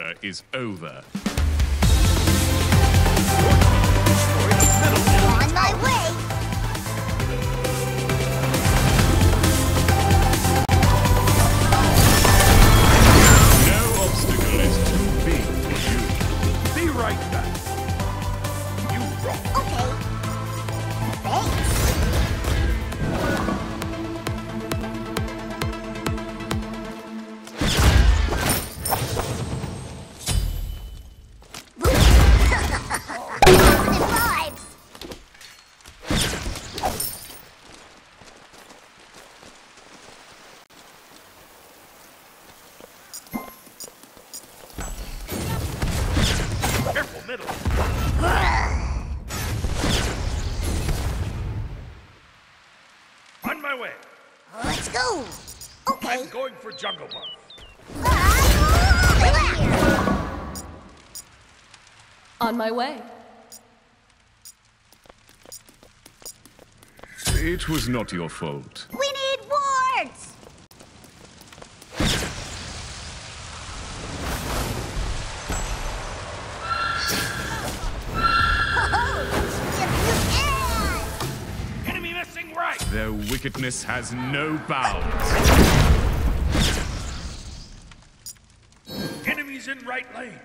chapter is over. On my way! No obstacle is too big for you. Be right back. You rock. Okay. Thanks. Positive vibes! Careful, middle. On my way. Let's go! Okay. I'm going for jungle buff. On my way. It was not your fault. We need wards! Enemy missing right. Their wickedness has no bounds. Enemies in right lane.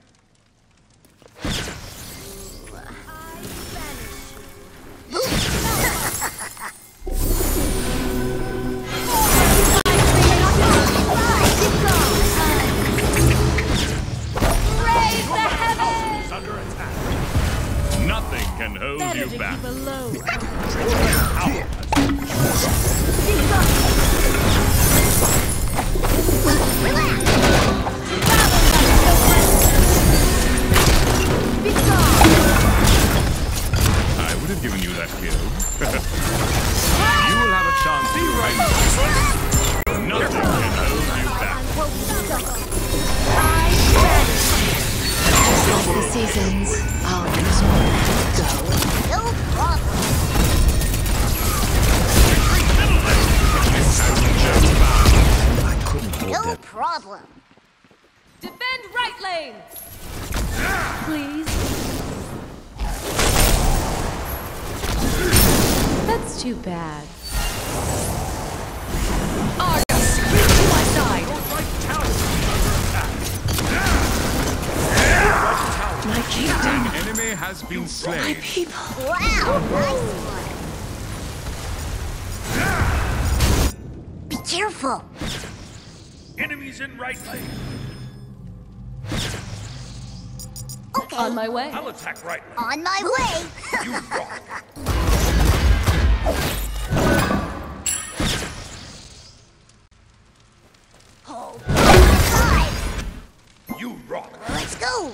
Is under attack. Nothing can hold you back. I would have given you that kill. You will have a chance to revenge. Nothing can hold you back. As the seasons, I'll lose my go. No problem. This has no bounds. I couldn't hold No that. problem. Defend right lane! Please. That's too bad. Argus, to my side! My kingdom, An enemy has been my slain. people. Wow, nice one. Be careful. Enemies in right lane. Okay. On my way. I'll attack right lane. On my way. You rock. Hold. Five. You rock. Let's go.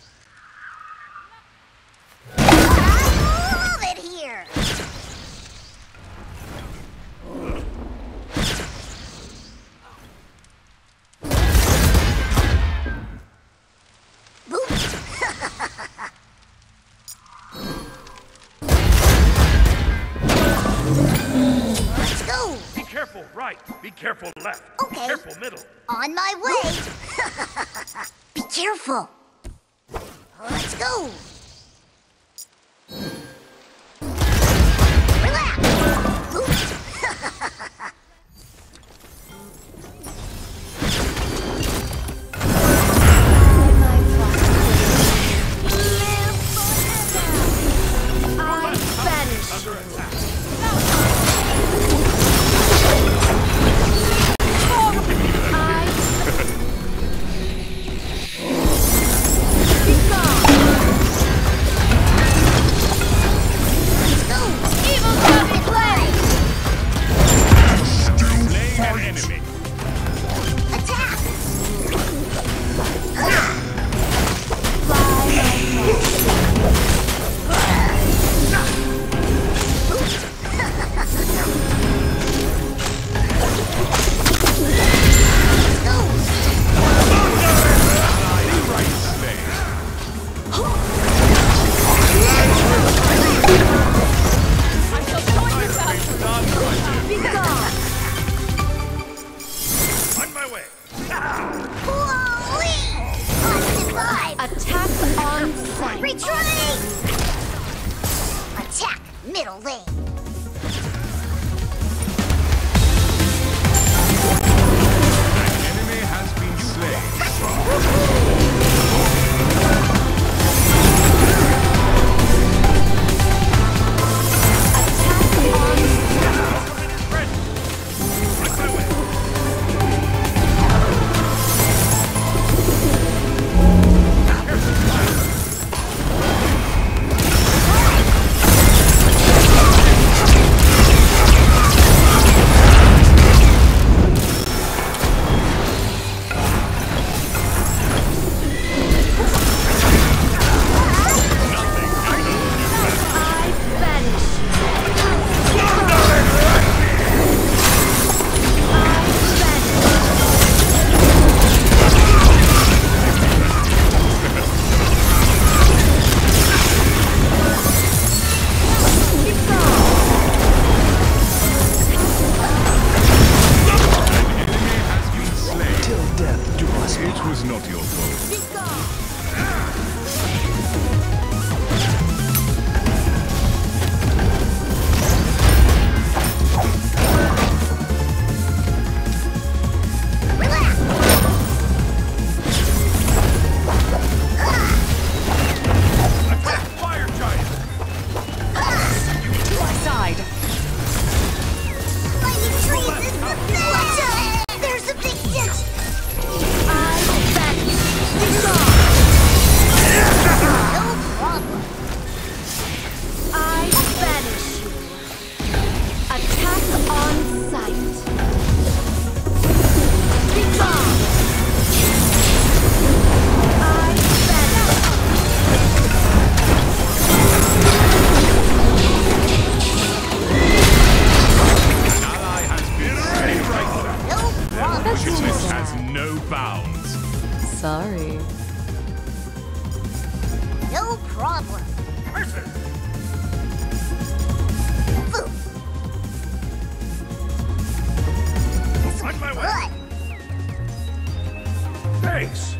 I love it here. Let's go. Be careful right. Be careful left. Okay. Careful middle. On my way. Be careful. Let's go. Relax. Under attack. Retreat! Attack middle lane. An enemy has been slain. It was not your fault. Attack fire giant. To my side. Lightning trees is the best! There's a big ditch! No problem. I banish you. Attack on sight. Be gone. I banish. An ally has been slain. No problem. That's too Wickedness sad. has no bounds. Sorry. No problem. Curses. Boom. This On my was way. good. Thanks.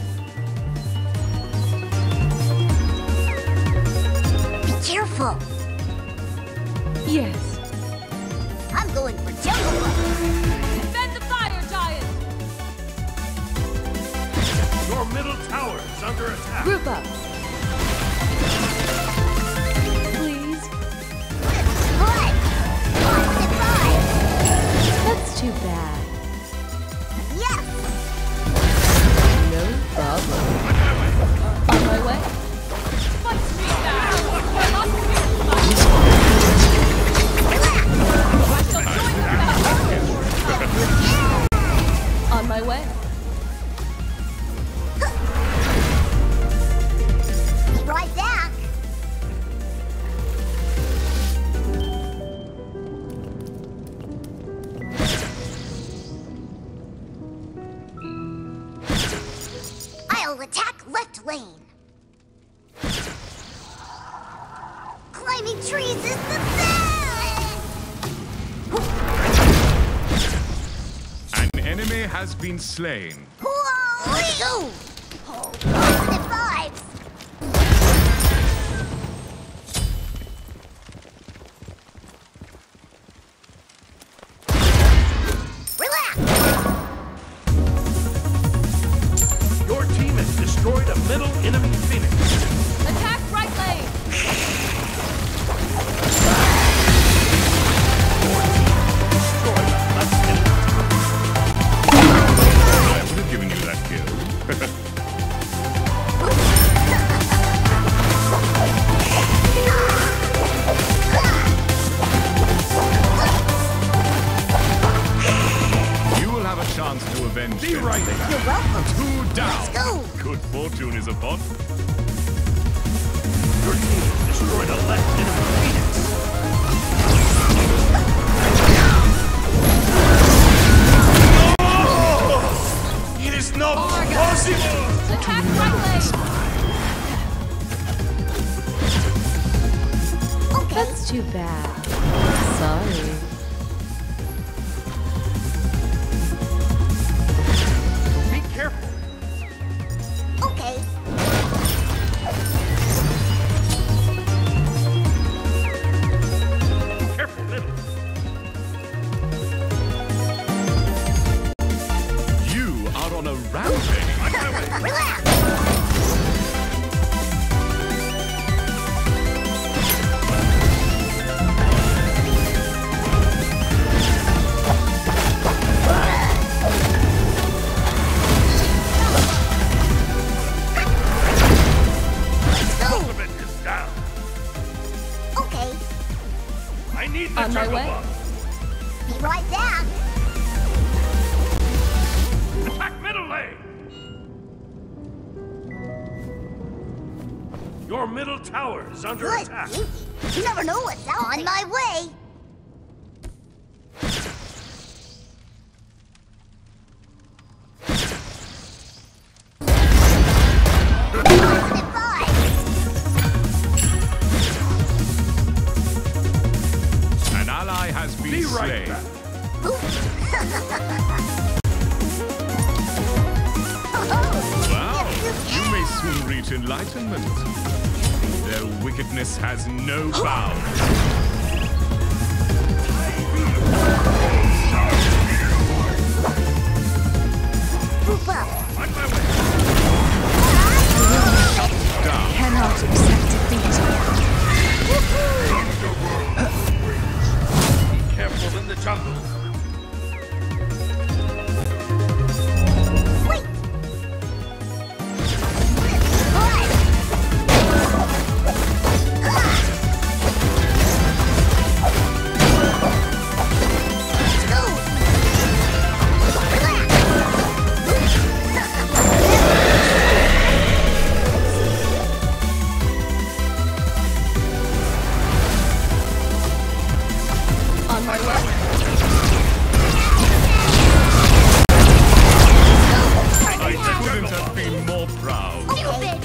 Be careful. Yes. I'm going for jungle book. Defend the fire giant. Your middle tower is under attack. Group up. Please. Blood. Lost five. That's too bad. Yes. No problem. On my way. Fight me now. On my way. Be right back. I'll attack left lane. Climbing trees is the best! An enemy has been slain. Whoa! Let's go! Oh, positive vibes! Relax! Your team has destroyed a middle enemy phoenix. Attack right lane. Destroy the left enemy. I would have given you that kill. You will have a chance to avenge Be them. right back. You're welcome. Two down. Let's go! Good fortune is upon. Your team has destroyed a left enemy phoenix. Oh! It is not possible! Attack right lane. Okay. That's too bad. Sorry. Be careful. Okay. On my jungle way. buff. Be right back. Attack middle lane. Your middle tower is under Good. attack. You never know what's out on my way. An ally has been Be right slain. back. Wow, you may soon reach enlightenment. Their wickedness has no bounds. Move up. On my way. Down. Cannot accept defeat. Be careful in the jungle. Wait. Alright. Let's go. On my way. I couldn't have been more proud. Stupid.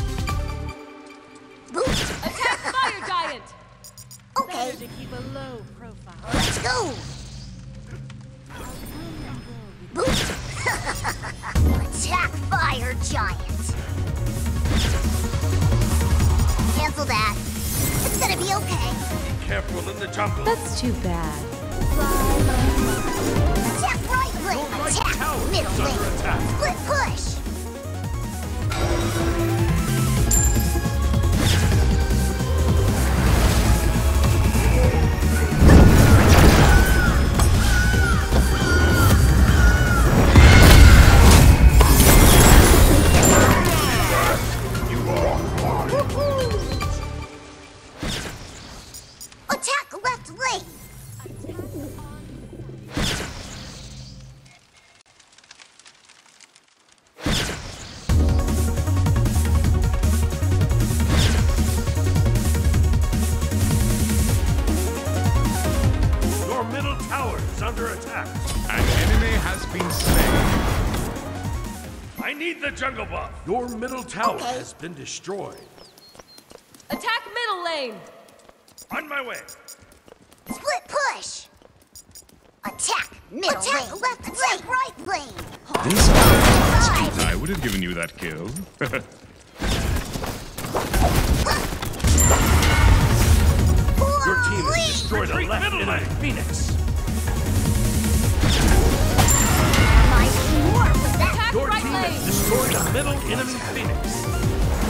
Attack fire giant. Okay. To keep a low profile. Let's go! Attack fire giant! Cancel that. It's gonna be okay. Be careful in the jungle. That's too bad. Attack right lane! Your right Attack tower middle is under lane! attack. Split push! Attack left lane! Your middle tower is under attack. An enemy has been slain. I need the jungle buff. Your middle tower Okay. has been destroyed. Attack middle lane. On my way. Split push! Attack middle lane! Left lane! Right lane! This Five! I would have given you that kill. Your team has destroyed a left middle enemy lane. Phoenix. My sword was that Your right team lane. has destroyed a middle enemy Phoenix.